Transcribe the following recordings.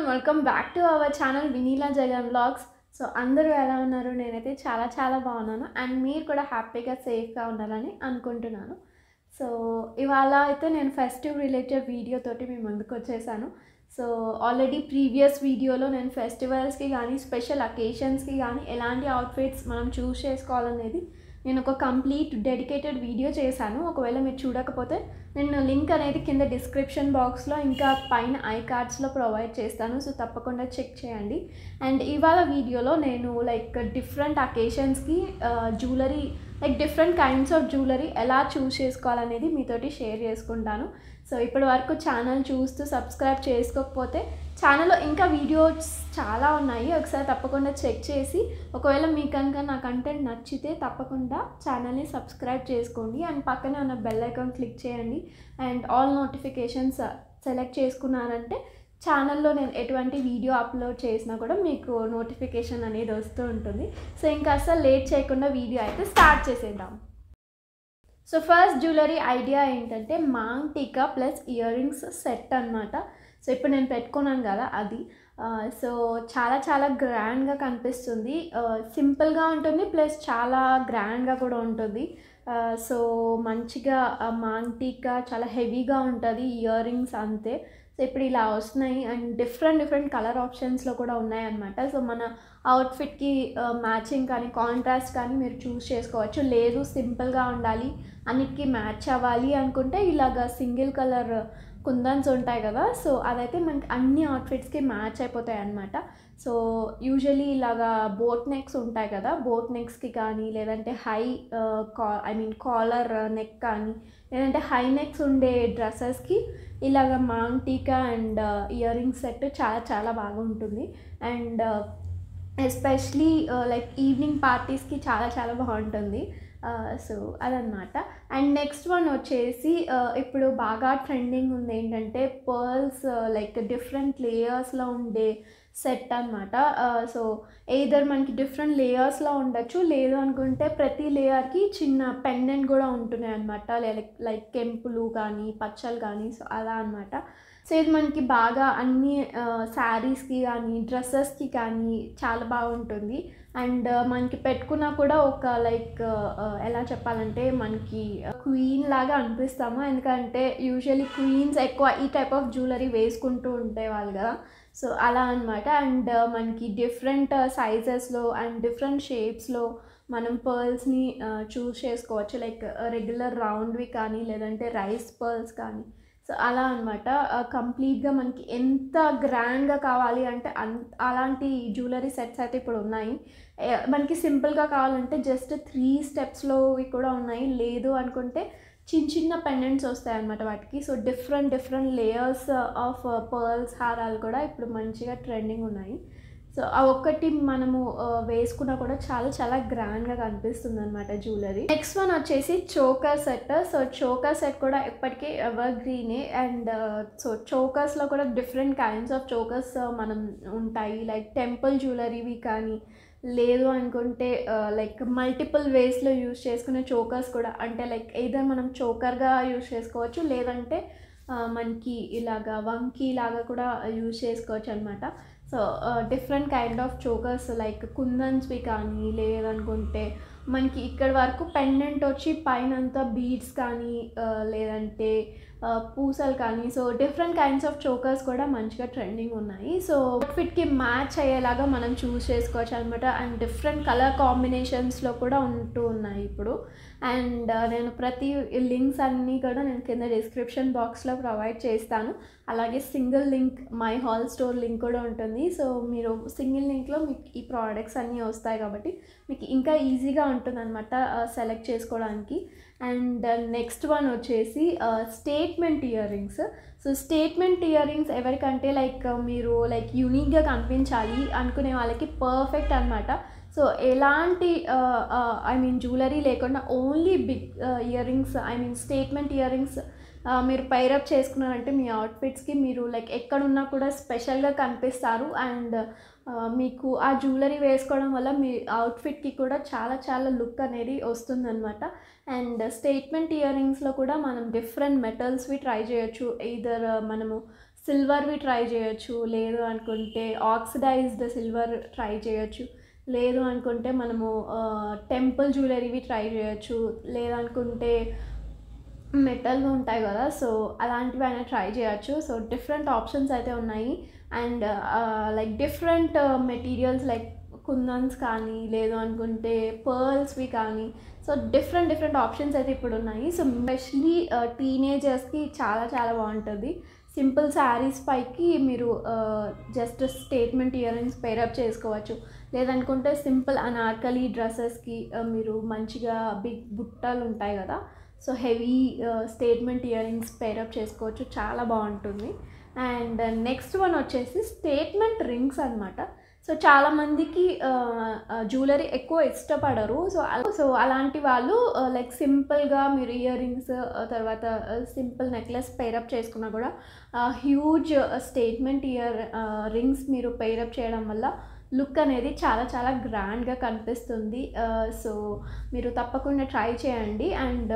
Welcome back to our channel Vineela Jagan vlogs. So అందరూ ఎలా ఉన్నారు? నేనైతే చాలా బాగున్నాను అండ్ మీరు కూడా హ్యాపీగా సేఫ్గా ఉండాలని అనుకుంటున్నాను. సో ఇవాళ అయితే నేను ఫెస్టివ్ రిలేటెడ్ వీడియో తోటి మీ ముందుకు వచ్చేసాను. సో ఆల్రెడీ ప్రీవియస్ వీడియోలో నేను ఫెస్టివల్స్కి కానీ స్పెషల్ అకేషన్స్కి కానీ ఎలాంటి అవుట్ఫిట్స్ మనం చూస్ చేసుకోవాలనేది నేను ఒక కంప్లీట్ డెడికేటెడ్ వీడియో చేశాను. ఒకవేళ మీరు చూడకపోతే నేను లింక్ అనేది కింద డిస్క్రిప్షన్ బాక్స్లో ఇంకా పైన ఐ కార్డ్స్లో ప్రొవైడ్ చేస్తాను. సో తప్పకుండా చెక్ చేయండి. అండ్ ఇవాళ వీడియోలో నేను డిఫరెంట్ అకేషన్స్కి jewellery different kinds of jewellery ఎలా చూస్ చేసుకోవాలనేది మీతోటి షేర్ చేసుకుంటాను. సో ఇప్పటి వరకు ఛానల్ చూస్తూ సబ్స్క్రైబ్ చేసుకోకపోతే ఛానల్లో ఇంకా వీడియోస్ చాలా ఉన్నాయి, ఒకసారి తప్పకుండా చెక్ చేసి ఒకవేళ మీకు కనుక నా కంటెంట్ నచ్చితే తప్పకుండా ఛానల్ని సబ్స్క్రైబ్ చేసుకోండి అండ్ పక్కనే ఉన్న బెల్ ఐకాన్ క్లిక్ చేయండి అండ్ ఆల్ నోటిఫికేషన్స్ సెలెక్ట్ చేసుకున్నారంటే ఛానల్లో నేను ఎటువంటి వీడియో అప్లోడ్ చేసినా కూడా మీకు నోటిఫికేషన్ అనేది వస్తూ ఉంటుంది. సో ఇంకా అసలు లేట్ చేయకుండా వీడియో అయితే స్టార్ట్ చేసేద్దాం. సో ఫస్ట్ జ్యువెలరీ ఐడియా ఏంటంటే maang tikka plus ear rings set అనమాట. సో ఇప్పుడు నేను పెట్టుకున్నాను కదా అది. సో చాలా గ్రాండ్గా కనిపిస్తుంది, సింపుల్గా ఉంటుంది ప్లస్ చాలా గ్రాండ్గా కూడా ఉంటుంది. సో మంచిగా మాంగ్ టీకా చాలా హెవీగా ఉంటుంది, ఇయర్ రింగ్స్ అంతే. సో ఇప్పుడు ఇలా వస్తున్నాయి అండ్ డిఫరెంట్ కలర్ ఆప్షన్స్లో కూడా ఉన్నాయన్నమాట. సో మన అవుట్ఫిట్కి మ్యాచింగ్ కానీ కాంట్రాస్ట్ కానీ మీరు చూస్ చేసుకోవచ్చు. లేదు సింపుల్గా ఉండాలి అన్నిటికీ మ్యాచ్ అవ్వాలి అనుకుంటే ఇలాగ సింగిల్ కలర్ కుందన్స్ ఉంటాయి కదా, సో అదైతే మనకి అన్ని అవుట్ఫిట్స్కి మ్యాచ్ అయిపోతాయి అన్నమాట. సో యూజువలీ ఇలాగా బోట్ నెక్స్ ఉంటాయి కదా, బోట్ నెక్స్కి కానీ లేదంటే కాలర్ నెక్ కానీ లేదంటే హై నెక్స్ ఉండే డ్రెస్సెస్కి ఇలాగ మాంగ్ టీకా అండ్ ఇయర్ రింగ్స్ సెట్ చాలా బాగుంటుంది. అండ్ ఎస్పెషలీ ఈవినింగ్ పార్టీస్కి చాలా బాగుంటుంది. సో అదనమాట. అండ్ నెక్స్ట్ వన్ వచ్చేసి ఇప్పుడు బాగా ట్రెండింగ్ ఉంది ఏంటంటే పర్ల్స్ డిఫరెంట్ లేయర్స్లో ఉండే సెట్ అనమాట. సో ఎయిదర్ మనకి డిఫరెంట్ లేయర్స్లో ఉండొచ్చు, లేదు అనుకుంటే ప్రతి లేయర్కి చిన్న పెండెంట్ కూడా ఉంటున్నాయి అనమాట, లైక్ కెంపులు కానీ పచ్చలు కానీ. సో అలా అనమాట. సో ఇది మనకి బాగా అన్ని శారీస్కి కానీ డ్రెస్సెస్కి కానీ చాలా బాగుంటుంది. అండ్ మనకి పెట్టుకున్నా కూడా ఒక ఎలా చెప్పాలంటే మనకి క్వీన్ లాగా అనిపిస్తాము, ఎందుకంటే యూజువల్లీ క్వీన్స్ ఎక్కువ ఈ టైప్ ఆఫ్ జ్యువెలరీ వేసుకుంటూ ఉండేవాళ్ళు కదా. సో అలా అనమాట. అండ్ మనకి డిఫరెంట్ సైజెస్లో అండ్ డిఫరెంట్ షేప్స్లో మనం పర్ల్స్ని చూస్ చేసుకోవచ్చు, రెగ్యులర్ రౌండ్వి కానీ లేదంటే రైస్ పర్ల్స్ కానీ. సో అలా అనమాట. కంప్లీట్గా మనకి ఎంత గ్రాండ్గా కావాలి అంటే అలాంటి జ్యువెలరీ సెట్స్ అయితే ఇప్పుడు ఉన్నాయి. మనకి సింపుల్గా కావాలంటే జస్ట్ 3 స్టెప్స్లోవి కూడా ఉన్నాయి, లేదు అనుకుంటే చిన్న పెండెంట్స్ వస్తాయి అన్నమాట వాటికి. So different layers of pearls హారాలు కూడా ఇప్పుడు మంచిగా ట్రెండింగ్ ఉన్నాయి. సో ఆ ఒక్కటి మనము వేసుకున్నా కూడా చాలా గ్రాండ్గా కనిపిస్తుంది అనమాట జ్యువెలరీ. నెక్స్ట్ వన్ వచ్చేసి choker set. So choker set కూడా ఎప్పటికీ ఎవర్ గ్రీనే. అండ్ సో చోకర్స్లో కూడా డిఫరెంట్ కైండ్స్ ఆఫ్ చోకర్స్ మనం ఉంటాయి, టెంపుల్ జ్యువెలరీవి కానీ లేదు అనుకుంటే మల్టిపుల్ వేస్లో యూజ్ చేసుకునే చోకర్స్ కూడా, అంటే ఎయిదర్ మనం చోకర్గా యూజ్ చేసుకోవచ్చు లేదంటే మనకి ఇలాగా వంకీ లాగా కూడా యూజ్ చేసుకోవచ్చు అనమాట. So different kind of chokers కుందన్స్వి కానీ లేదనుకుంటే మనకి ఇక్కడ వరకు పెండెంట్ వచ్చి పైనంతా బీడ్స్ కానీ లేదంటే పూసలు కానీ. So different kinds of chokers కూడా మంచిగా ట్రెండింగ్ ఉన్నాయి. సో అవుట్ఫిట్కి మ్యాచ్ అయ్యేలాగా మనం చూస్ చేసుకోవచ్చు అనమాట. అండ్ డిఫరెంట్ కలర్ కాంబినేషన్స్లో కూడా ఉంటూ ఉన్నాయి ఇప్పుడు. అండ్ నేను ప్రతి లింక్స్ అన్నీ కూడా నేను కింద డిస్క్రిప్షన్ బాక్స్లో ప్రొవైడ్ చేస్తాను. అలాగే single link my hall store link కూడా ఉంటుంది. సో మీరు సింగిల్ లింక్లో మీకు ఈ ప్రోడక్ట్స్ అన్నీ వస్తాయి కాబట్టి మీకు ఇంకా ఈజీగా ఉంటుంది అనమాట సెలెక్ట్ చేసుకోవడానికి. అండ్ నెక్స్ట్ వన్ వచ్చేసి statement earrings. So statement earrings ఎవరికంటే మీరు యూనిక్గా కనిపించాలి అనుకునే వాళ్ళకి పర్ఫెక్ట్ అనమాట. సో ఎలాంటి జ్యువెలరీ లేకుండా only big earrings statement earrings మీరు పైరప్ చేసుకున్నారంటే మీ అవుట్ఫిట్స్కి మీరు ఎక్కడున్నా కూడా స్పెషల్గా కనిపిస్తారు. అండ్ మీకు ఆ జ్యువెలరీ వేసుకోవడం వల్ల మీ అవుట్ఫిట్కి కూడా చాలా లుక్ అనేది వస్తుందన్నమాట. అండ్ స్టేట్మెంట్ ఇయర్ రింగ్స్లో కూడా మనం డిఫరెంట్ మెటల్స్వి ట్రై చేయొచ్చు. ఎయిదర్ మనము సిల్వర్వి ట్రై చేయొచ్చు, లేదు అనుకుంటే ఆక్సిడైజ్డ్ సిల్వర్ ట్రై చేయొచ్చు, లేదు అనుకుంటే మనము టెంపుల్ జ్యువెలరీవి ట్రై చేయొచ్చు, లేదనుకుంటే మెటల్‌వి ఉంటాయి కదా! సో, అలాంటివైనా ట్రై చేయొచ్చు. సో, డిఫరెంట్ ఆప్షన్స్ అయితే ఉన్నాయి. And like different materials like kundans కానీ, లేదు అనుకుంటే పర్ల్స్‌వి కానీ, సో, డిఫరెంట్ ఆప్షన్స్ అయితే ఇప్పుడున్నాయి. సో, ఎస్పెషల్లీ టీనేజర్స్‌కి చాలా చాలా బావుంటది. సింపుల్ శారీస్ పైకి మీరు just statement earrings pair up చేసుకోవచ్చు. లేదనుకుంటే సింపుల్ అనార్కలి డ్రెసెస్‌కి మీరు మంచిగా బిగ్ బుట్టలు ఉంటాయి కదా! So, heavy statement earrings pair up చేసుకోవచ్చు. చాలా బాగుంటుంది. అండ్ నెక్స్ట్ వన్ వచ్చేసి స్టేట్మెంట్ రింగ్స్ అనమాట. సో, చాలామందికి జ్యువెలరీ ఎక్కువ ఇష్టపడరు. సో, అలాంటి వాళ్ళు లైక్ సింపుల్గా మీరు ఇయర్ రింగ్స్ తర్వాత సింపుల్ నెక్లెస్ పెయిరప్ చేసుకున్నా కూడా హ్యూజ్ స్టేట్మెంట్ ఇయర్ రింగ్స్ మీరు పెయిరప్ చేయడం వల్ల లుక్ అనేది చాలా చాలా గ్రాండ్గా కనిపిస్తుంది. సో, మీరు తప్పకుండా ట్రై చేయండి. అండ్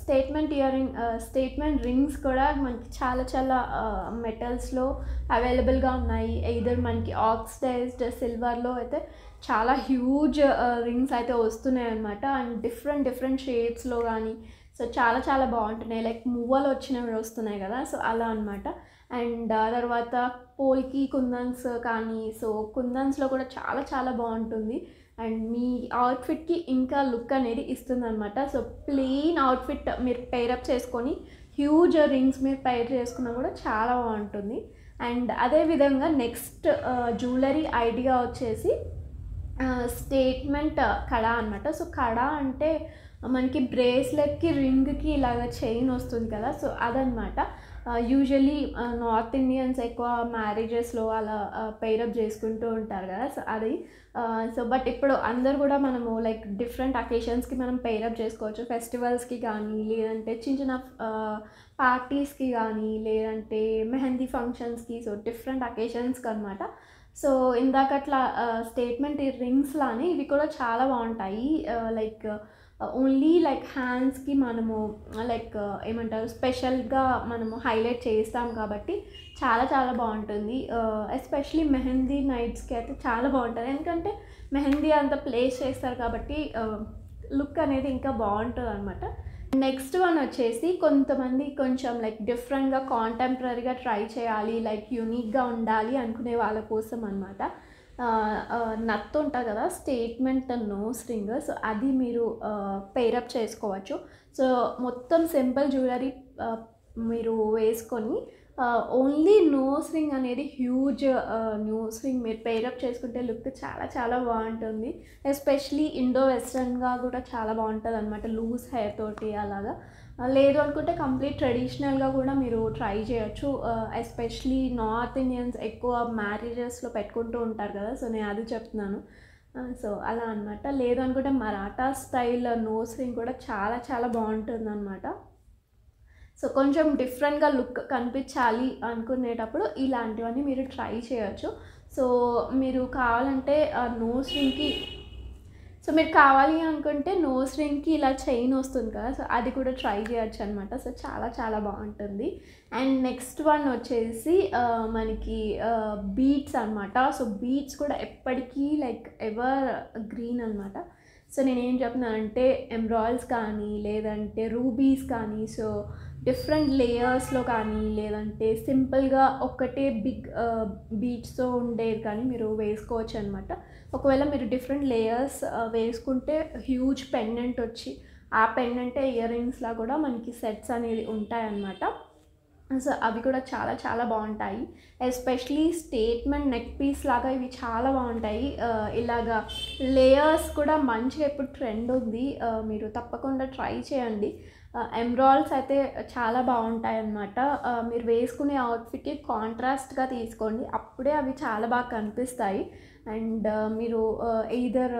స్టేట్మెంట్ రింగ్స్ కూడా మనకి చాలా చాలా మెటల్స్లో అవైలబుల్గా ఉన్నాయి. ఎయిదర్ మనకి ఆక్సిడైజ్డ్ సిల్వర్లో అయితే చాలా హ్యూజ్ రింగ్స్ అయితే వస్తున్నాయి అన్నమాట. అండ్ డిఫరెంట్ షేప్స్లో కానీ సో చాలా చాలా బాగుంటున్నాయి. లైక్ మువ్వలు వచ్చినవి వస్తున్నాయి కదా! సో, అలా అనమాట. అండ్ తర్వాత పోల్కి కుందన్స్ కానీ, సో కుందన్స్లో కూడా చాలా చాలా బాగుంటుంది. అండ్ మీ అవుట్ఫిట్కి ఇంకా లుక్ అనేది ఇస్తుందన్నమాట. సో, ప్లెయిన్ అవుట్ఫిట్ మీరు పెయిరప్ చేసుకొని హ్యూజ్ రింగ్స్ మీరు పెయిర్ చేసుకున్నా కూడా చాలా బాగుంటుంది. అండ్ అదేవిధంగా నెక్స్ట్ జ్యువెలరీ ఐడియా వచ్చేసి స్టేట్మెంట్ కడ అనమాట. సో, కడ అంటే మనకి బ్రేస్లెట్కి రింగ్కి ఇలాగ చైన్ వస్తుంది కదా! సో, అదనమాట. యూజువల్లీ నార్త్ ఇండియన్స్ ఎక్కువ మ్యారేజెస్లో అలా పెయిరప్ చేసుకుంటూ ఉంటారు కదా! సో, అది సో బట్ ఇప్పుడు అందరు కూడా మనము లైక్ డిఫరెంట్ అకేషన్స్కి మనం పెయిరప్ చేసుకోవచ్చు. ఫెస్టివల్స్కి కానీ, లేదంటే చిన్న చిన్న పార్టీస్కి కానీ, లేదంటే మెహందీ ఫంక్షన్స్కి, సో డిఫరెంట్ అకేషన్స్కి అనమాట. సో, ఇందాకట్లా స్టేట్మెంట్ రింగ్స్ లానే ఇవి కూడా చాలా బాగుంటాయి. లైక్ ఓన్లీ లైక్ హ్యాండ్స్కి మనము లైక్ ఏమంటారు స్పెషల్గా మనము హైలైట్ చేస్తాం కాబట్టి చాలా చాలా బాగుంటుంది. ఎస్పెషలీ మెహందీ నైట్స్కి అయితే చాలా బాగుంటుంది. ఎందుకంటే మెహందీ అంతా ప్లేస్ చేస్తారు కాబట్టి లుక్ అనేది ఇంకా బాగుంటుంది అనమాట. నెక్స్ట్ వన్ వచ్చేసి కొంతమంది కొంచెం లైక్ డిఫరెంట్గా కాంటెంపరీగా ట్రై చేయాలి, లైక్ యూనిక్గా ఉండాలి అనుకునే వాళ్ళ కోసం అనమాట. నత్ ఉంటుంది కదా, స్టేట్మెంట్ నోస్ రింగ్. సో, అది మీరు పెయిరప్ చేసుకోవచ్చు. సో, మొత్తం సింపుల్ జ్యువెలరీ మీరు వేసుకొని ఓన్లీ నోస్ రింగ్ అనేది హ్యూజ్ నోస్ రింగ్ మీరు పెయిరప్ చేసుకుంటే లుక్ చాలా చాలా బాగుంటుంది. ఎస్పెషలీ ఇండో వెస్ట్రన్గా కూడా చాలా బాగుంటుంది అనమాట, లూజ్ హెయిర్ తోటి అలాగా. లేదు అనుకుంటే కంప్లీట్ ట్రెడిషనల్గా కూడా మీరు ట్రై చేయొచ్చు. ఎస్పెషలీ నార్త్ ఇండియన్స్ ఎక్కువ మ్యారేజెస్లో పెట్టుకుంటూ ఉంటారు కదా! సో, నేను అది చెప్తున్నాను. సో, అలా అనమాట. లేదు అనుకుంటే మరాఠా స్టైల్ నోస్ రింగ్ కూడా చాలా చాలా బాగుంటుంది అనమాట. సో, కొంచెం డిఫరెంట్గా లుక్ కనిపించాలి అనుకునేటప్పుడు ఇలాంటివన్నీ మీరు ట్రై చేయొచ్చు. సో, మీరు కావాలంటే నోస్ రింగ్కి మీరు కావాలి అనుకుంటే నోస్ రింగ్కి ఇలా చైన్ వస్తుంది కదా! సో, అది కూడా ట్రై చేయొచ్చు అనమాట. సో, చాలా చాలా బాగుంటుంది. అండ్ నెక్స్ట్ వన్ వచ్చేసి మనకి బీడ్స్ అనమాట. సో, బీడ్స్ కూడా ఎప్పటికీ లైక్ ఎవర్ గ్రీన్ అనమాట. సో, నేనేం చెప్తున్నానంటే ఎమ్రాయిల్స్ కానీ, లేదంటే రూబీస్ కానీ, సో డిఫరెంట్ లేయర్స్లో కానీ, లేదంటే సింపుల్గా ఒక్కటే బిగ్ బీడ్స్తో ఉండేది కానీ మీరు వేసుకోవచ్చు అనమాట. ఒకవేళ మీరు డిఫరెంట్ లేయర్స్ వేసుకుంటే హ్యూజ్ పెండెంట్ వచ్చి ఆ పెండెంటే ఇయర్ రింగ్స్లా కూడా మనకి సెట్స్ అనేది ఉంటాయన్నమాట. సో, అవి కూడా చాలా చాలా బాగుంటాయి. ఎస్పెషలీ స్టేట్మెంట్ నెక్ పీస్ లాగా ఇవి చాలా బాగుంటాయి. ఇలాగా లేయర్స్ కూడా మంచిగా ఇప్పుడు ట్రెండ్ ఉంది. మీరు తప్పకుండా ట్రై చేయండి. ఎమ్రాయిల్స్ అయితే చాలా బాగుంటాయి అన్నమాట. మీరు వేసుకునే అవుట్ఫిట్కి కాంట్రాస్ట్గా తీసుకోండి, అప్పుడే అవి చాలా బాగా కనిపిస్తాయి. అండ్ మీరు ఎయిదర్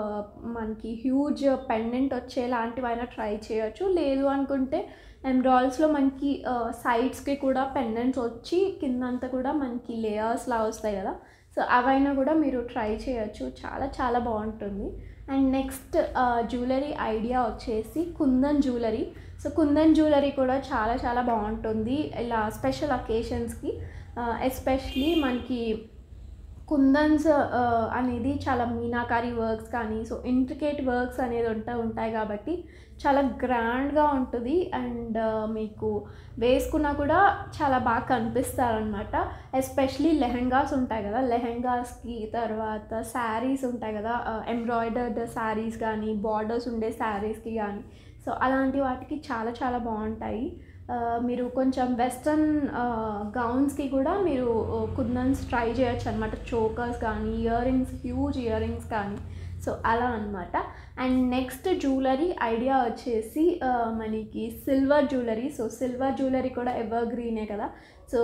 మనకి హ్యూజ్ పెండెంట్ వచ్చేలాంటివైనా ట్రై చేయొచ్చు. లేదు అనుకుంటే ఎమ్రాయిల్స్లో మనకి సైడ్స్కి కూడా పెండెంట్స్ వచ్చి కిందంతా కూడా మనకి లేయర్స్లా వస్తాయి కదా! సో, అవైనా కూడా మీరు ట్రై చేయొచ్చు. చాలా చాలా బాగుంటుంది. అండ్ నెక్స్ట్ జ్యువెలరీ ఐడియా వచ్చేసి kundan jewellery. So, kundan jewellery కూడా చాలా చాలా బాగుంటుంది ఇలా స్పెషల్ అకేషన్స్కి. ఎస్పెషలీ మనకి కుందన్స్ అనేది చాలా మీనాకారి వర్క్స్ కానీ సో ఇంట్రికేట్ వర్క్స్ అనేది ఉంటాయి కాబట్టి చాలా గ్రాండ్గా ఉంటుంది. అండ్ మీకు వేసుకున్నా కూడా చాలా బాగా కనిపిస్తారనమాట. ఎస్పెషలీ లెహెంగాస్ ఉంటాయి కదా, లెహెంగాస్కి తర్వాత శారీస్ ఉంటాయి కదా, ఎంబ్రాయిడర్డ్ శారీస్ కానీ బార్డర్స్ ఉండే శారీస్కి కానీ సో అలాంటి వాటికి చాలా చాలా బాగుంటాయి. మీరు కొంచెం వెస్ట్రన్ గౌన్స్కి కూడా మీరు కుందన్స్ ట్రై చేయొచ్చు అనమాట. చోకర్స్ కానీ earrings, huge earrings కానీ సో అలా అనమాట. అండ్ నెక్స్ట్ జ్యువెలరీ ఐడియా వచ్చేసి మనకి silver jewellery. So silver jewellery కూడా ఎవర్ గ్రీనే కదా, సో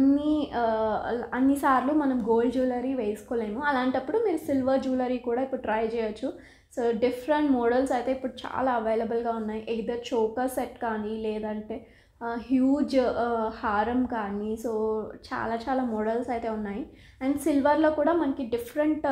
అన్నిసార్లు మనం గోల్డ్ జ్యువెలరీ వేసుకోలేము. అలాంటప్పుడు మీరు సిల్వర్ జ్యువెలరీ కూడా ఇప్పుడు ట్రై చేయొచ్చు. సో డిఫరెంట్ మోడల్స్ అయితే ఇప్పుడు చాలా అవైలబుల్గా ఉన్నాయి. ఎయిదర్ చోకర్ సెట్ కానీ లేదంటే హ్యూజ్ హారం కానీ సో చాలా చాలా మోడల్స్ అయితే ఉన్నాయి. అండ్ సిల్వర్లో కూడా మనకి డిఫరెంట్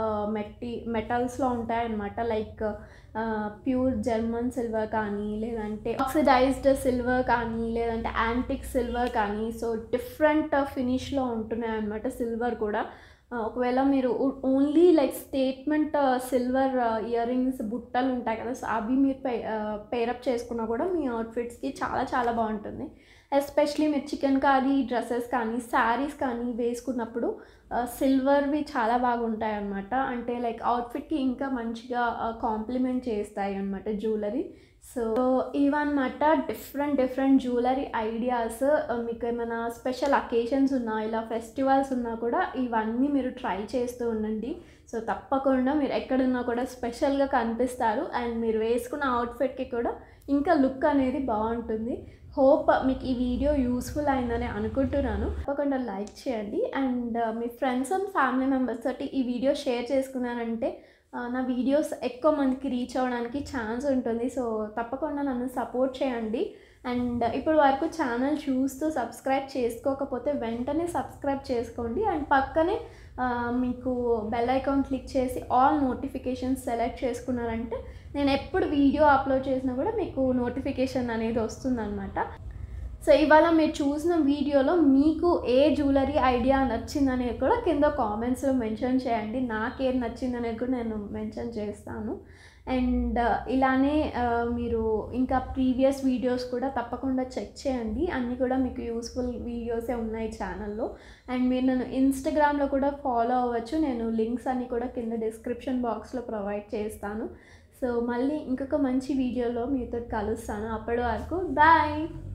మెటల్స్లో ఉంటాయన్నమాట. లైక్ ప్యూర్ జర్మన్ సిల్వర్ కానీ లేదంటే ఆక్సిడైజ్డ్ సిల్వర్ కానీ లేదంటే యాంటిక్ సిల్వర్ కానీ సో డిఫరెంట్ ఫినిష్లో ఉంటున్నాయి అన్నమాట సిల్వర్ కూడా. ఒకవేళ మీరు only like statement silver earrings బుట్టలు ఉంటాయి కదా, సో అవి మీరు పేరప్ చేసుకున్నా కూడా మీ అవుట్ఫిట్స్కి చాలా చాలా బాగుంటుంది. ఎస్పెషలీ మీరు చికెన్ కారీ డ్రెస్సెస్ కానీ శారీస్ కానీ వేసుకున్నప్పుడు సిల్వర్వి చాలా బాగుంటాయి అన్నమాట. అంటే లైక్ అవుట్ఫిట్కి ఇంకా మంచిగా కాంప్లిమెంట్ చేస్తాయి అన్నమాట జ్యువెలరీ. సో ఇవన్నమాట డిఫరెంట్ జ్యువెలరీ ఐడియాస్. మీకు ఏమైనా స్పెషల్ అకేషన్స్ ఉన్నా ఇలా ఫెస్టివల్స్ ఉన్నా కూడా ఇవన్నీ మీరు ట్రై చేస్తూ ఉండండి. సో తప్పకుండా మీరు ఎక్కడున్నా కూడా స్పెషల్గా కనిపిస్తారు. అండ్ మీరు వేసుకున్న అవుట్ఫిట్కి కూడా ఇంకా లుక్ అనేది బాగుంటుంది. హోప్ మీకు ఈ వీడియో యూస్ఫుల్ అయిందని అనుకుంటున్నాను. తప్పకుండా లైక్ చేయండి. అండ్ మీ ఫ్రెండ్స్ అండ్ ఫ్యామిలీ మెంబర్స్ తోటి ఈ వీడియో షేర్ చేసుకున్నారంటే నా వీడియోస్ ఎక్కువ మందికి రీచ్ అవ్వడానికి ఛాన్స్ ఉంటుంది. సో తప్పకుండా నన్ను సపోర్ట్ చేయండి. అండ్ ఇప్పుడు వరకు ఛానల్ చూస్తూ సబ్స్క్రైబ్ చేసుకోకపోతే వెంటనే సబ్స్క్రైబ్ చేసుకోండి. అండ్ పక్కనే మీకు బెల్ ఐకాన్ క్లిక్ చేసి ఆల్ నోటిఫికేషన్స్ సెలెక్ట్ చేసుకున్నారంటే నేను ఎప్పుడు వీడియో అప్లోడ్ చేసినా కూడా మీకు నోటిఫికేషన్ అనేది వస్తుందన్నమాట. సో ఇవాళ మీరు చూసిన వీడియోలో మీకు ఏ జ్యువెలరీ ఐడియా నచ్చిందనేది కూడా కింద కామెంట్స్లో మెన్షన్ చేయండి. నాకేం నచ్చిందనేది కూడా నేను మెన్షన్ చేస్తాను. అండ్ ఇలానే మీరు ఇంకా ప్రీవియస్ వీడియోస్ కూడా తప్పకుండా చెక్ చేయండి. అన్నీ కూడా మీకు యూస్ఫుల్ వీడియోసే ఉన్నాయి ఛానల్లో. అండ్ మీరు నన్ను ఇన్స్టాగ్రామ్లో కూడా ఫాలో అవ్వచ్చు. నేను లింక్స్ అన్నీ కూడా కింద డిస్క్రిప్షన్ బాక్స్లో ప్రొవైడ్ చేస్తాను. సో మళ్ళీ ఇంకొక మంచి వీడియోలో మీతో కలుస్తాను. అప్పటి వరకు బాయ్.